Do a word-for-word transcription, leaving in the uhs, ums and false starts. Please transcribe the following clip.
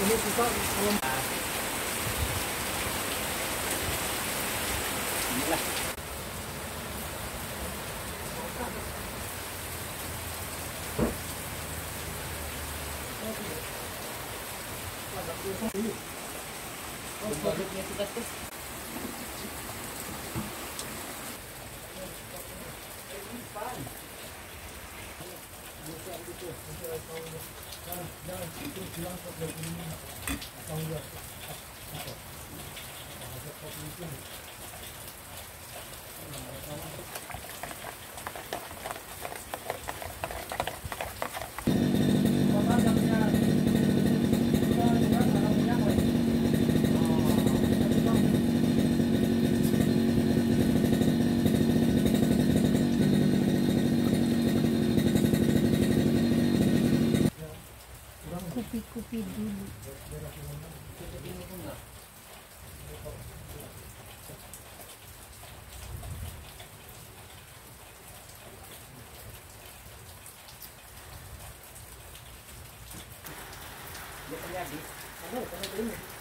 Ini kita kalau inilah. Oh, produknya sudah terus. Jangan terus bilang kok dari ini atau enggak apa ada populasi Kupi-kupi dulu. Dia terjadi. Kalau kalau ini